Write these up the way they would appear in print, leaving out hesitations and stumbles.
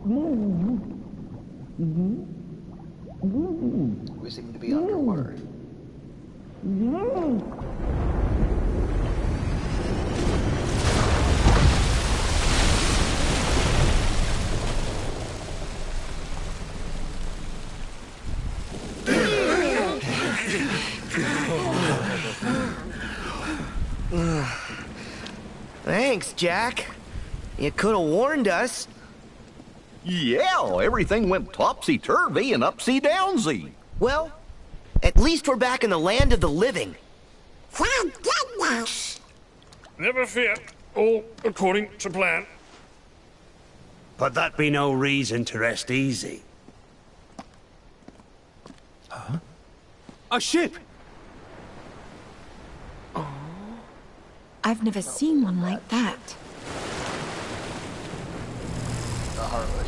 We seem to be underwater. Thanks, Jack. You could have warned us. Yeah, everything went topsy-turvy and upsy-downsy. Well, at least we're back in the land of the living. Thank goodness. Never fear. All according to plan. But that be no reason to rest easy. Huh? A ship! I've never seen one like that. The Heartless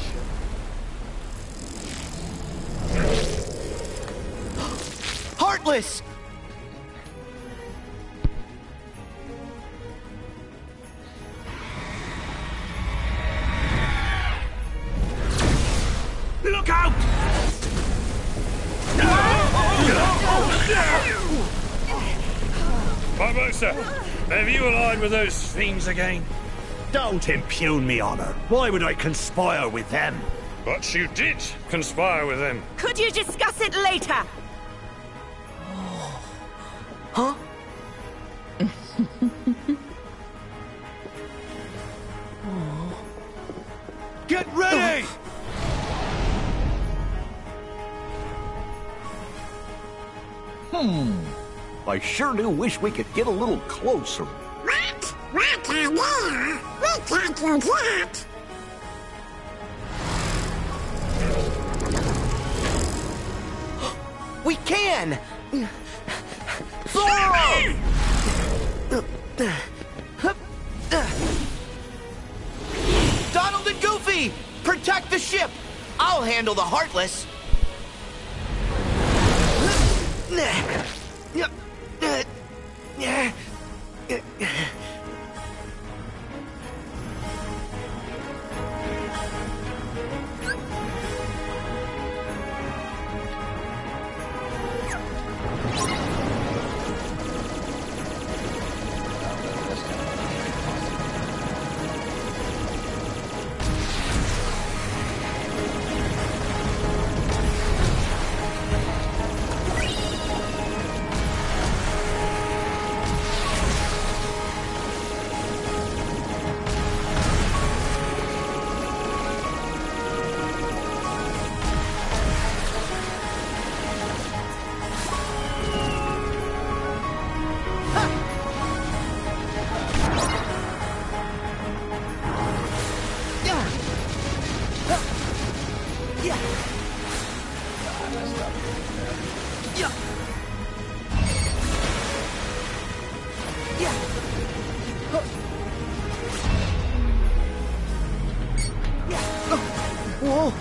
ship. Heartless! Look out! Barbosa, have you allied with those fiends again? Don't impugn me honor. Why would I conspire with them? But you did conspire with them. Could you discuss it later? Huh? Get ready! I sure do wish we could get a little closer. What? What idea? We can't do that. We can! Zoro! Donald and Goofy! Protect the ship! I'll handle the Heartless! Whoa!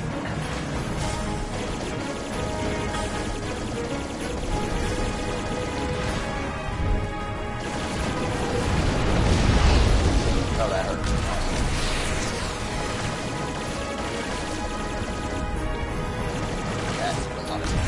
Oh, that hurt. That's a lot of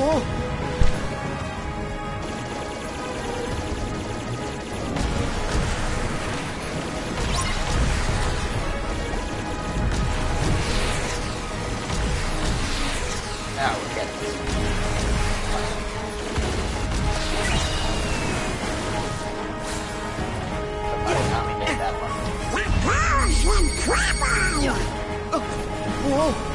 Now we're getting this. Somebody Tommy made that one. The power's incredible! Whoa!